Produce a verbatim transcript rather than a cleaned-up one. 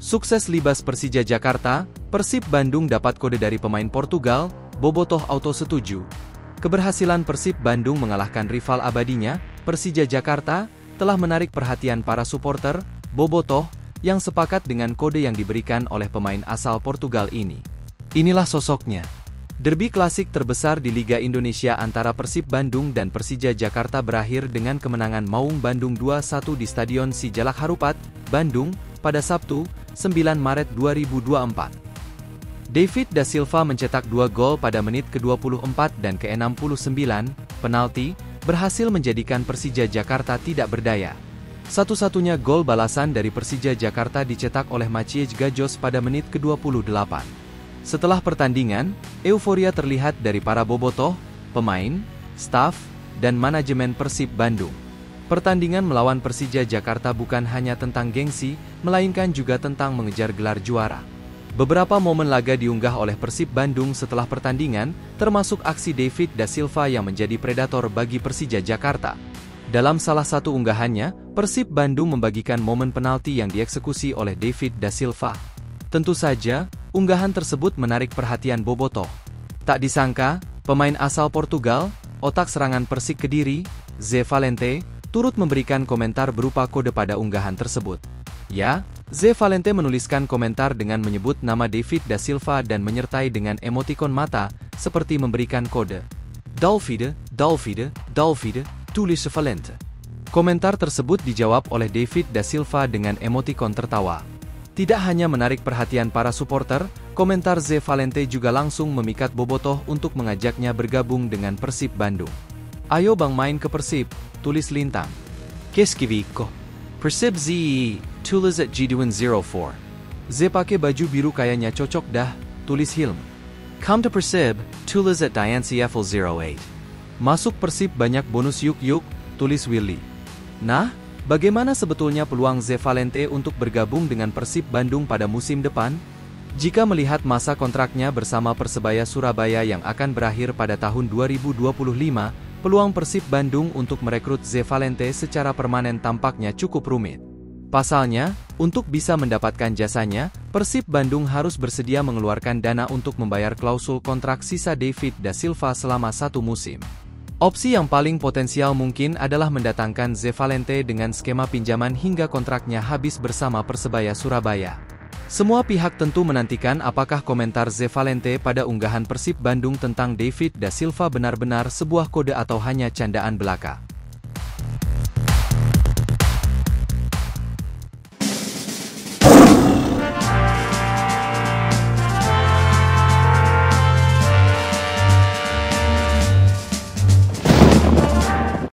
Sukses libas Persija Jakarta, Persib Bandung dapat kode dari pemain Portugal, Bobotoh auto setuju. Keberhasilan Persib Bandung mengalahkan rival abadinya, Persija Jakarta, telah menarik perhatian para supporter, Bobotoh, yang sepakat dengan kode yang diberikan oleh pemain asal Portugal ini. Inilah sosoknya. Derby klasik terbesar di Liga Indonesia antara Persib Bandung dan Persija Jakarta berakhir dengan kemenangan Maung Bandung dua satu di Stadion Sijalak Harupat, Bandung, pada Sabtu, sembilan Maret dua ribu dua puluh empat. David da Silva mencetak dua gol pada menit ke dua puluh empat dan ke enam puluh sembilan, penalti, berhasil menjadikan Persija Jakarta tidak berdaya. Satu-satunya gol balasan dari Persija Jakarta dicetak oleh Maciej Gajos pada menit ke dua puluh delapan. Setelah pertandingan, euforia terlihat dari para bobotoh, pemain, staf, dan manajemen Persib Bandung. Pertandingan melawan Persija Jakarta bukan hanya tentang gengsi, melainkan juga tentang mengejar gelar juara. Beberapa momen laga diunggah oleh Persib Bandung setelah pertandingan, termasuk aksi David da Silva yang menjadi predator bagi Persija Jakarta. Dalam salah satu unggahannya, Persib Bandung membagikan momen penalti yang dieksekusi oleh David da Silva. Tentu saja, unggahan tersebut menarik perhatian bobotoh. Tak disangka, pemain asal Portugal, otak serangan Persik Kediri, Zé Valente, turut memberikan komentar berupa kode pada unggahan tersebut. Ya, Zé Valente menuliskan komentar dengan menyebut nama David da Silva dan menyertai dengan emotikon mata, seperti memberikan kode. Dalvide, Dalvide, Dalvide, tulis Valente. Komentar tersebut dijawab oleh David da Silva dengan emotikon tertawa. Tidak hanya menarik perhatian para supporter, komentar Zé Valente juga langsung memikat bobotoh untuk mengajaknya bergabung dengan Persib Bandung. Ayo bang main ke Persib, tulis Lintang. Keskiviko. Persib Z, tulis at G dua nol empat. Z pakai baju biru kayaknya cocok dah, tulis Hilm. Come to Persib, tulis at Dian C F L nol delapan. Masuk Persib banyak bonus yuk yuk, tulis Willy. Nah, bagaimana sebetulnya peluang Zé Valente untuk bergabung dengan Persib Bandung pada musim depan? Jika melihat masa kontraknya bersama Persebaya Surabaya yang akan berakhir pada tahun dua ribu dua puluh lima, peluang Persib Bandung untuk merekrut Zé Valente secara permanen tampaknya cukup rumit. Pasalnya, untuk bisa mendapatkan jasanya, Persib Bandung harus bersedia mengeluarkan dana untuk membayar klausul kontrak sisa David da Silva selama satu musim. Opsi yang paling potensial mungkin adalah mendatangkan Zé Valente dengan skema pinjaman hingga kontraknya habis bersama Persebaya Surabaya. Semua pihak tentu menantikan apakah komentar Zé Valente pada unggahan Persib Bandung tentang David da Silva benar-benar sebuah kode atau hanya candaan belaka.